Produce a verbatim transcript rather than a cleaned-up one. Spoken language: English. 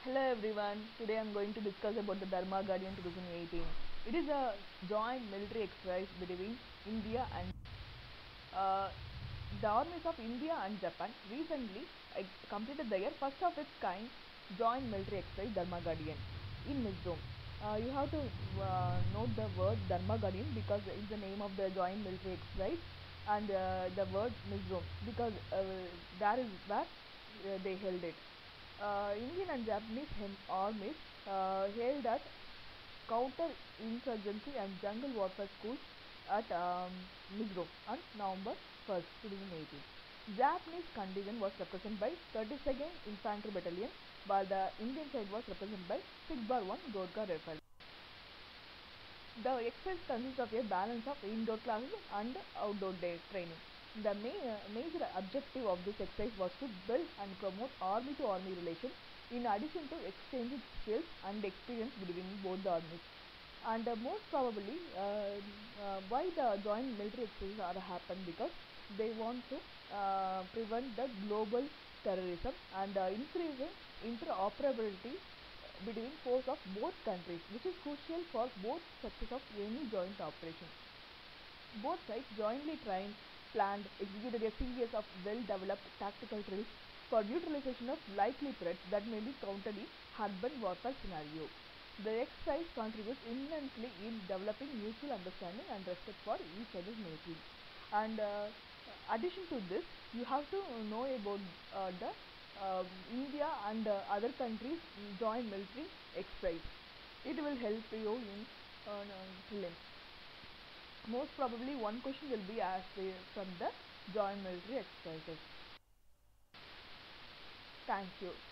Hello everyone. Today I am going to discuss about the Dharma Guardian twenty eighteen. It is a joint military exercise between India and uh, the armies of India and Japan recently uh, completed their first of its kind joint military exercise Dharma Guardian in Mizoram. Uh, you have to uh, note the word Dharma Guardian because it's the name of the joint military exercise, and uh, the word Mizoram because uh, that is where uh, they held it. Uh, Indian and Japanese armies uh, held at counter-insurgency and jungle warfare schools at um, Mizoram on November first, twenty eighteen. Japanese contingent was represented by thirty-second Infantry Battalion, while the Indian side was represented by six bar one Gorkha Rifle. The exercise consists of a balance of indoor classes and outdoor day training. The main, uh, major objective of this exercise was to build and promote army-to-army relations in addition to exchanging skills and experience between both the armies. And uh, most probably, uh, uh, why the joint military exercises are happened because they want to uh, prevent the global terrorism and uh, increasing interoperability between force of both countries, which is crucial for both success of any joint operation. Both sides jointly trained, planned, executed a series of well-developed tactical drills for neutralization of likely threats that may be countered in urban warfare scenario. The exercise contributes immensely in developing mutual understanding and respect for each other's nation. And uh, addition to this, you have to know about uh, the uh, India and uh, other countries joint military exercise. It will help you in uh, prelims. Most probably one question will be asked from the joint military exercises. Thank you.